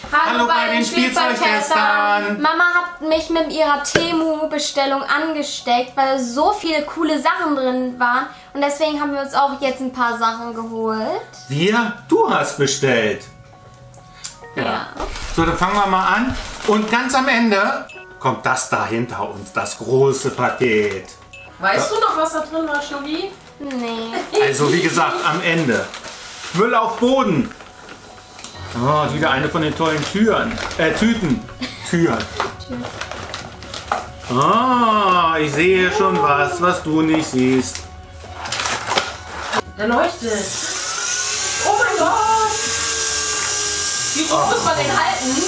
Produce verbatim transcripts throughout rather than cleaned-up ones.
Hallo bei den Spielzeugtestern! Mama hat mich mit ihrer Temu-Bestellung angesteckt, weil so viele coole Sachen drin waren. Und deswegen haben wir uns auch jetzt ein paar Sachen geholt. Wir? Du hast bestellt. Ja. ja. So, dann fangen wir mal an. Und ganz am Ende kommt das da hinter uns, das große Paket. Weißt du noch, was da drin war, Schnucki? Nee. Also wie gesagt, am Ende. Müll auf Boden. Oh, wieder eine von den tollen Türen. Äh, Tüten. Türen. Oh, ich sehe schon was, was du nicht siehst. Der leuchtet. Oh mein Gott. Wie gut oh. muss man den halten?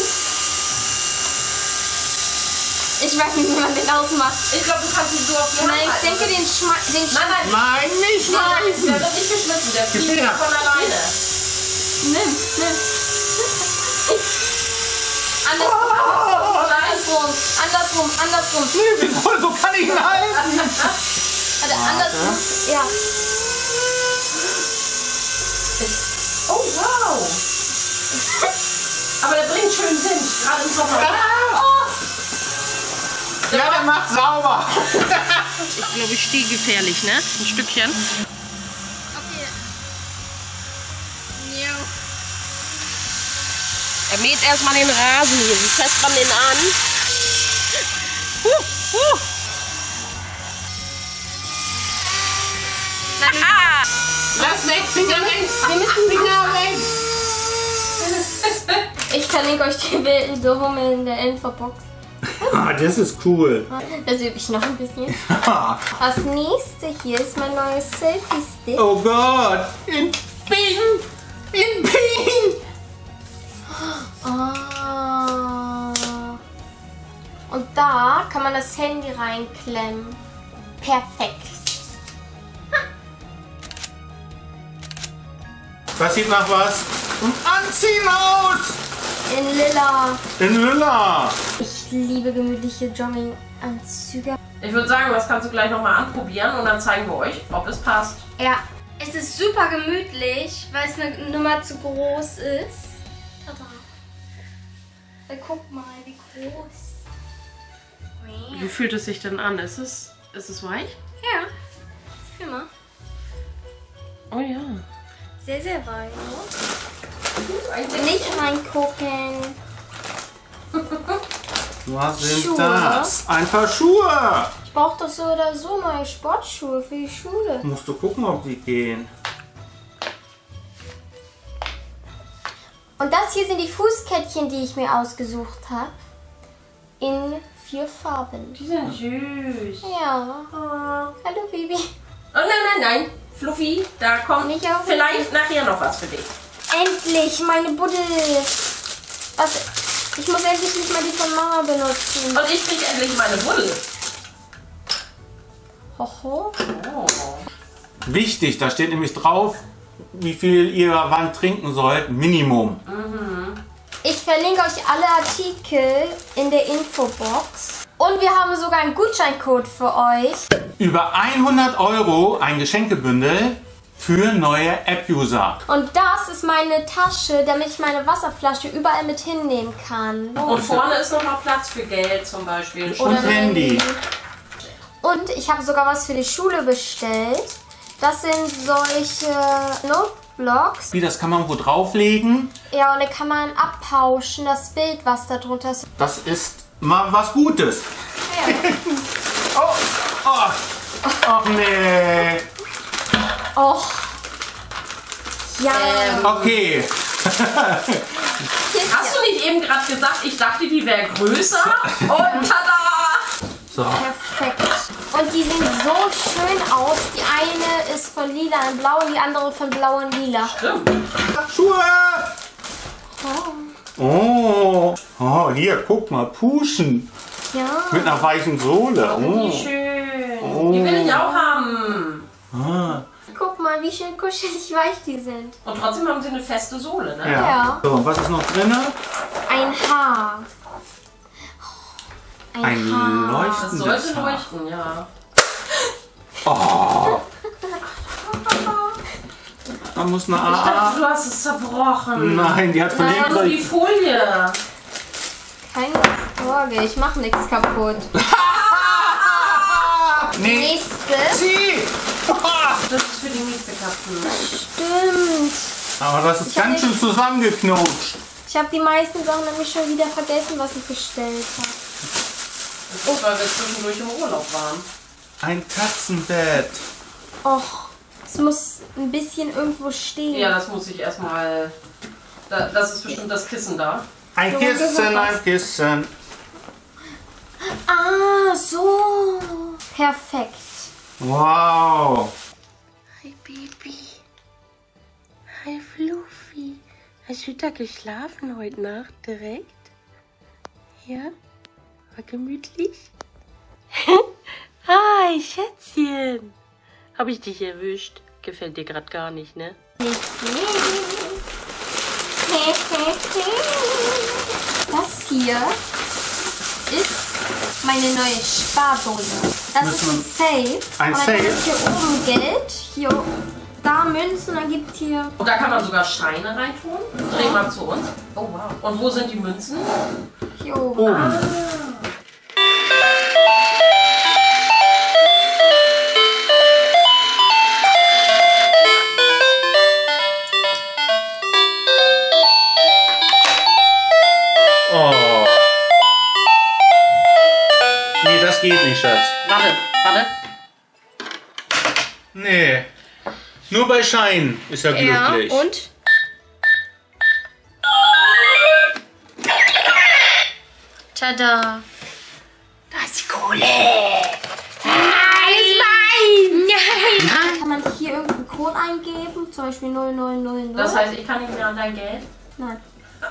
Ich weiß nicht, wie man den ausmacht. Ich glaube, du kannst ihn so auf die Hand Nein, ich halten. denke, den schmeißen. Nein, nein. Nein, nicht schmeißen. Der wird nicht geschmissen, der fliegt Ja. von alleine. Nimm, nimm. Andersrum, Oh. andersrum, andersrum, andersrum. Wieso, so kann ich ihn halten? Warte, andersrum. Ja. Oh, wow. Aber der bringt schön Wind, gerade im Sommer. Ja, der macht sauber. Ich glaube, ich stehe gefährlich, ne? Ein Stückchen. Okay. Ja. Er mäht erstmal den Rasen hier. Wie fässt man den an? Uh, uh. Ah. Lass weg, Finger weg. Wir müssen Finger weg. Ich verlinke euch die Bilder in der Infobox. Ah, das ist cool. Das übe ich noch ein bisschen. Das nächste hier ist mein neues Selfie-Stick. Oh Gott. In Pink. In Pink. Oh. Und da kann man das Handy reinklemmen. Perfekt. Das sieht nach was. Und anziehen aus. In lila. In Lilla. Ich liebe gemütliche Jogginganzüge. Ich würde sagen, das kannst du gleich nochmal anprobieren und dann zeigen wir euch, ob es passt. Ja, es ist super gemütlich, weil es eine Nummer zu groß ist. Tada. Weil guck mal, wie groß. Wie fühlt es sich denn an? Ist es, ist es weich? Ja, fühl mal. Oh ja. Sehr, sehr weich. Nicht reingucken. Was sind Schuhe. das? Ein paar Schuhe. Ich brauche doch so oder so neue Sportschuhe für die Schule. Musst du gucken, ob die gehen. Und das hier sind die Fußkettchen, die ich mir ausgesucht habe. In vier Farben. Die sind süß. Ja. Oh. Hallo Baby. Oh nein, nein, nein. Fluffy, da kommt Nicht auf vielleicht nachher noch was für dich. Endlich meine Buddel. Was? Ich muss endlich nicht mal die von Mama benutzen. Und ich krieg endlich meine Buddel. Hoho. Oh. Wichtig, da steht nämlich drauf, wie viel ihr wann trinken sollt. Minimum. Mhm. Ich verlinke euch alle Artikel in der Infobox. Und wir haben sogar einen Gutscheincode für euch. Über hundert Euro ein Geschenkebündel für neue App-User. Und das ist meine Tasche, damit ich meine Wasserflasche überall mit hinnehmen kann. Und vorne ist noch mal Platz für Geld zum Beispiel. Und Handy. Und ich habe sogar was für die Schule bestellt. Das sind solche Noteblocks. Wie, das kann man wo drauflegen? Ja, und da kann man abpauschen, das Bild, was da drunter ist. Das ist mal was Gutes. Ja. Oh, oh, ach nee. Och. Ja. Ähm, Okay. Hast du nicht eben gerade gesagt, ich dachte, die wäre größer? Und tada! So. Perfekt. Und die sehen so schön aus. Die eine ist von lila in blau und die andere von blau in lila. Stimmt. Schuhe. Oh. Oh. Oh, hier, guck mal, Puschen. Ja. Mit einer weichen Sohle. Oh, Oh. wie schön. Oh. Die will ich auch haben. Ah. Guck mal, wie schön kuschelig weich die sind. Und trotzdem haben sie eine feste Sohle, ne? Ja. Ja. So, was ist noch drin? Ein Haar. Ein, Ein Haar. Das leuchtendes sollte Haar. leuchten, ja. Oh. Da muss eine Ich A A. dachte, du hast es zerbrochen. Nein, die hat von Das war nur die hinten. Folie. Keine Sorge, ich mache nichts kaputt. Nee. Nächste. Sie! Das ist für die Miezekatzen. Stimmt. Aber das ist Ich hab ganz schön zusammengeknotscht. Ich habe die meisten Sachen nämlich schon wieder vergessen, was ich bestellt habe. Das ist, weil wir zwischendurch im Urlaub waren. Ein Katzenbett. Och, es muss ein bisschen irgendwo stehen. Ja, das muss ich erstmal. Da, das ist bestimmt das Kissen da. Ein Junge, Kissen, was? ein Kissen. Ah, so. Perfekt. Wow. Hi Baby. Hi Fluffy. Hast du da geschlafen heute Nacht direkt? Ja? War gemütlich? Hi Schätzchen. Habe ich dich erwischt? Gefällt dir gerade gar nicht, ne? Das hier ist meine neue Spardose. Das ist ein Safe. Ein Und dann Safe? gibt hier oben Geld, hier da Münzen, dann gibt hier. Und da kann man sogar Steine reintun. Dreh mal zu uns. Oh wow. Und wo sind die Münzen? Hier oben. Oben. Oh. Nee, das geht nicht, Schatz. Warte, warte. Nee. Nur bei Schein ist er Ja, glücklich. und? Tada. Da ist die Kohle. Kann man hier irgendeinen Code eingeben? Zum Beispiel null null null null. Das heißt, ich kann nicht mehr an dein Geld. Nein.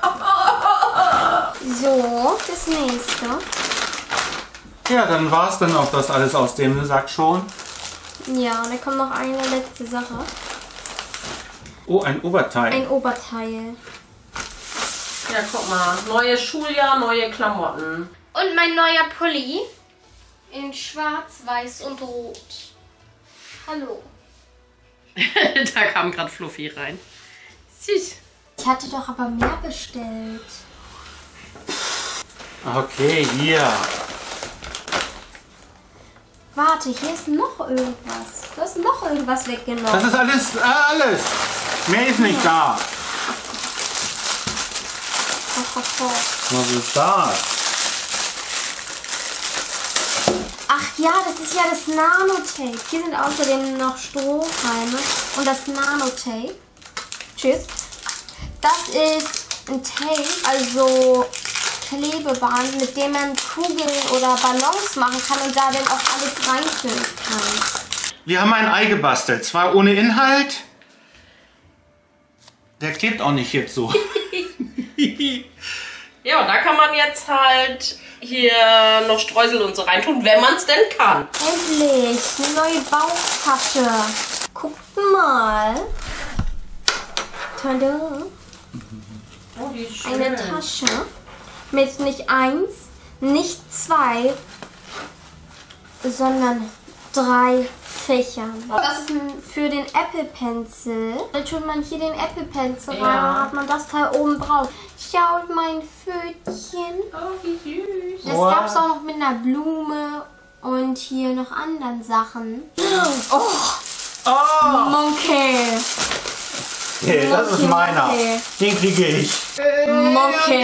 So, das nächste. Ja, dann war es dann auch das alles aus dem Sack schon. Ja, und da kommt noch eine letzte Sache. Oh, ein Oberteil. Ein Oberteil. Ja, guck mal. Neues Schuljahr, neue Klamotten. Und mein neuer Pulli. In schwarz, weiß und rot. Hallo. Da kam gerade Fluffy rein. Süß. Ich hatte doch aber mehr bestellt. Okay, hier. Warte, hier ist noch irgendwas. Du hast noch irgendwas Das weggenommen. ist alles, äh, alles. Mehr ist nicht da. Was ist das? Ach ja, das ist ja das Nanotape. Hier sind außerdem noch Strohhalme und das Nanotape. Tschüss. Das ist ein Tape, also Klebeband, mit dem man Kugeln oder Ballons machen kann und da dann auch alles reinfüllen kann. Wir haben ein Ei gebastelt. Zwar ohne Inhalt. Der klebt auch nicht jetzt so. Ja, und da kann man jetzt halt hier noch Streusel und so reintun, wenn man es denn kann. Endlich, eine neue Bauchtasche. Guckt mal. Tada. Oh, die ist schön. Eine Tasche mit nicht eins, nicht zwei, sondern drei Fächern. Das ist ein- für den Apple Pencil. Da tut man hier den Apple Pencil rein, Ja. dann hat man das Teil oben drauf. Schaut mein Pfötchen. Oh, wie süß. Das Wow. gab es auch noch mit einer Blume und hier noch anderen Sachen. Oh, Oh, Monkey. okay, das ist meiner. Okay. Den kriege ich. Monkey.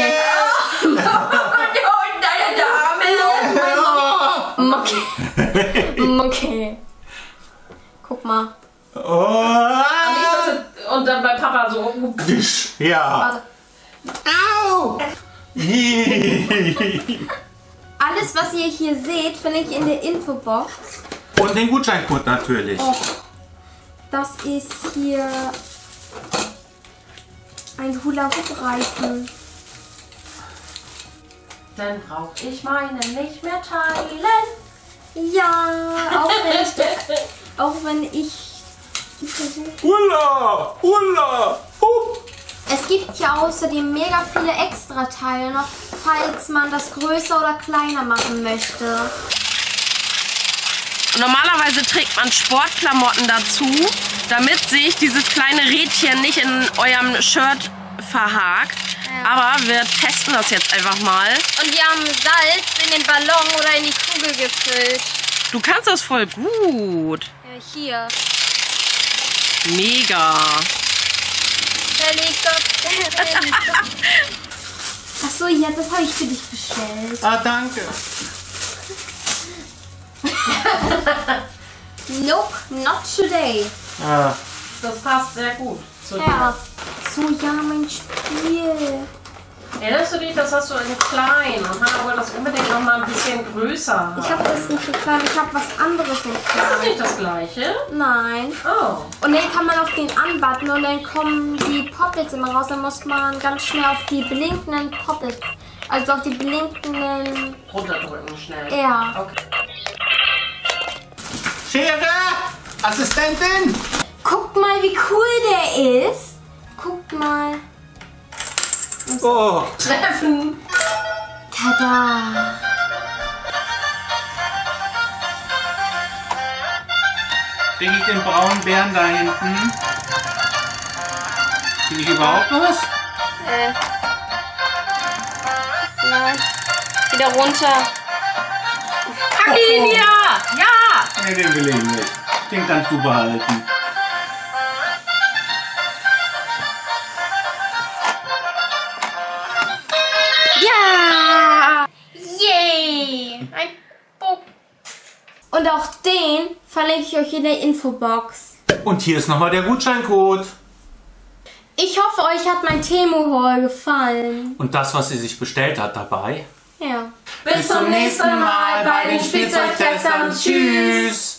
Monkey. Monkey. Guck mal. Oh. Und dann bei Papa so. Ja. Warte. Au. Alles, was ihr hier seht, finde ich in der Infobox. Und den Gutscheincode natürlich. Oh, das ist hier ein Hula-Hoop-Reifen. Dann brauche ich meinen nicht mehr teilen. Ja, auch wenn ich, auch wenn ich Hula, hula, hup. Es gibt ja außerdem mega viele Extrateile noch, falls man das größer oder kleiner machen möchte. normalerweise trägt man Sportklamotten dazu, damit sich dieses kleine Rädchen nicht in eurem Shirt verhakt. Ja. Aber wir testen das jetzt einfach mal. Und wir haben Salz in den Ballon oder in die Kugel gefüllt. Du kannst das voll gut. Ja, hier. Mega. Helikopter. Achso, ja, das habe ich für dich bestellt. Ah, danke. Nope, not today. Ah. Das passt sehr gut zu Ja. So, ja, mein Spiel. Erinnerst du dich, das hast du in klein und Hannah wollte das unbedingt noch mal ein bisschen größer haben. Ich habe das nicht in klein, ich habe was anderes in Ist das klein. nicht das gleiche? Nein. Oh. Und dann kann man auf den anbatten und dann kommen die Poppets immer raus. Dann muss man ganz schnell auf die blinkenden Poppets, also auf die blinkenden... Runterdrücken schnell. Ja. Okay. Schere! Assistentin! Guckt mal, wie cool der ist. Guckt mal. Oh. Treffen. Tada. Kriege ich den braunen Bären da hinten? Kriege ich überhaupt was? Äh. Nein. Wieder runter. Pack ihn hier! Ja! Nee, den will ich nicht. Den kannst du behalten. Ja! Yay! Ein Bock. Und auch den verlinke ich euch in der Infobox. Und hier ist nochmal der Gutscheincode. Ich hoffe, euch hat mein Temu-Haul gefallen. Und das, was sie sich bestellt hat dabei. Ja. Bis zum nächsten Mal bei den Spielzeugtestern. Tschüss!